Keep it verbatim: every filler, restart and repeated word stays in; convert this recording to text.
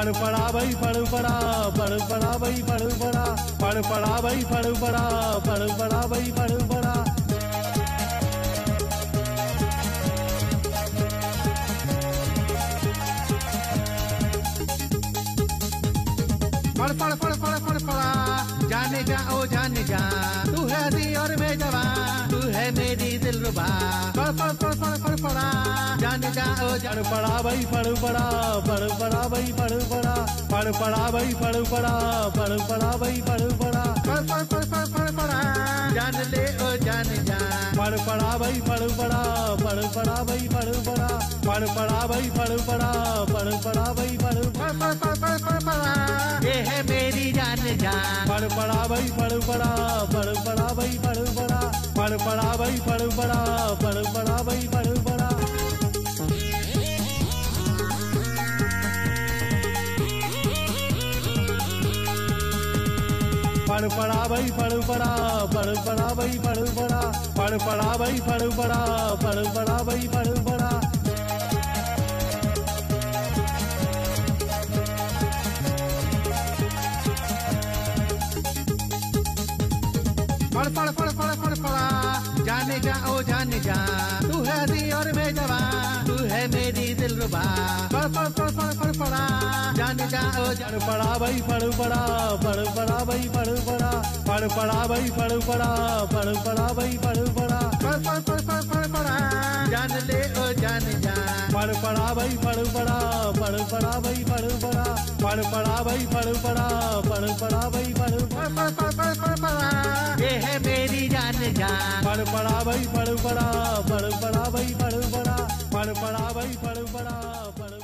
पड़ पड़ा भाई पड़ पड़ा पड़ पड़ा भाई पड़ पड़ा पड़ पड़ा भाई पड़ पड़ा पड़ पड़ा भाई पड़ पड़ा पड़ पड़ पड़ पड़ पड़ पड़ा जाने जा ओ जाने जा तू है दी और मैं जवान तू है मेरी दिलरुबा पड़ पड़ पड़ पड़ पड़ पड़ा जाने जा ओ जान पड़ा भाई पड़ पड़ा पड़ पड़ा भाई पड़ पड़ा पड़ पड़ा भाई पड़ पड़ा पड़ पड़ा भाई पड़ पड़ा पड़ पड़ पड़ पड़ पड़ पड़ा जान ले ओ जाने जा पड़ पड़ा भाई पड़ पड़ा पड़ पड़ा भाई पड़ पड़ा पड़ पड़ा भाई पड़ पड़ा पड़ पड़ा भाई पड़ पड़ पड़ पड़ पड़ पड़ा ये है मेरी जान जान पड़ पड़ा भाई पड़ पड़ा पड़ पड़ा भाई पड़ पड़ा पड़ पड़ा भाई पड़ पड़ा पड़ पड़ा भाई पड़ पड़ा पड़ पड़ा भाई पड़ पड़ा पड़ पड़ा भाई पड़ पड़ा पड़ पड़ा भाई पड़ पड़ा पड़ पड़ा भाई पड़ पड़ा पड़ पड़ पड़ पड़ पड़ पड़ा जाने जा ओ जाने जा तू है दी और मैं जवान तू है मेरी दिलरुबा पड़ पड़ पड़ पड़ पड़ पड़ा जाने जा ओ जान पड़ा भाई पड़ पड़ा पड़ पड़ा भाई पड़ पड़ा पड़ पड़ा भाई पड़ पड़ा पड़ पड़ा भाई पड़ पड़ा पड़ पड़ पड़ पड़ पड़ पड़ा जान ले ओ जाने जा पड़ पड़ा भाई पड़ पड़ा पड़ पड़ा भाई पड़ पड़ा पड़ पड़ा भाई पड़ पड़ा पड़ पड़ा भाई पड़ पड़ पड़ पड़ पड़ पड़ा ये है मेरी जान जान पड़ पड़ा भाई पड़ पड़ा पड़ पड़ा भाई पड़ पड़ा पड़ पड़ा भाई पड़ पड़ा पड़